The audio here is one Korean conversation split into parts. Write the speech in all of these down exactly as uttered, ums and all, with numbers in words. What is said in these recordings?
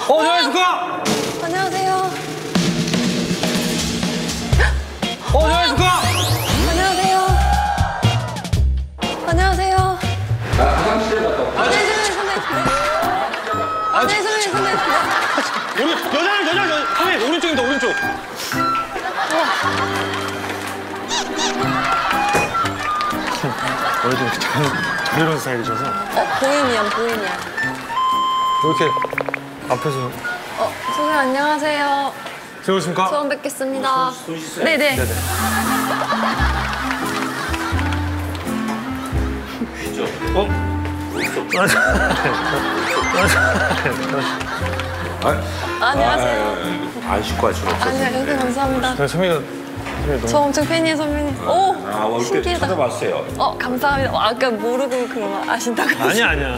어, 안녕하십니까? 안녕하세요. 어, 안녕하십니까? 안녕하세요. 안녕하세요. 아, 화장실에 갔다 왔다. 아, 네, 선배님, 선배님. 아, 네, 선배님, 선배님. 오른, 여자는 여자, 여자. 선생님, 오른쪽입니다, 오른쪽. 원래 좀 잘 이런 스타일이셔서. 어, 보헤미안, 보헤미안. 이렇게 앞에서. 어, 선생님, 안녕하세요. 들어오십니까? 처음 뵙겠습니다. 네네. 네네. 어? 아, 안녕하세요. 안 씻고 할 수가 없어. 아니요, 선생님, 감사합니다. 네, 선배가. 선배가 저 너무. 엄청 팬이에요, 선배님. 오, 아, 올 때 신기하다. 찾아봤어요. 어, 감사합니다. 어, 아까 모르고 그런 거 아신다고. 아니야, 아니야.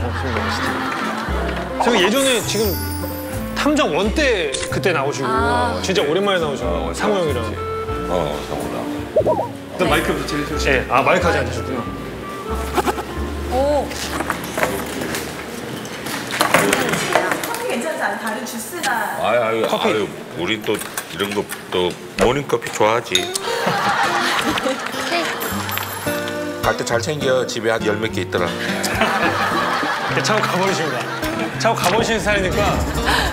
선배 예전에 지금 탐정 원 때 그때 나오시고 아. 진짜 오랜만에 나오시고 어, 상호 형이랑. 어, 상호랑. 일단 마이크부터 제일 좋지. 네, 아 마이크까지 앉으셨구나. 오, 괜찮지 않아요? 다른 주스나 아유, 아유, 커피. 아유, 우리 또 이런 거 또 모닝커피 좋아하지. 갈 때 잘 챙겨. 집에 한 열 몇 개 있더라. 차고 가버리십니다. 차고 가버리시는 스타일이니까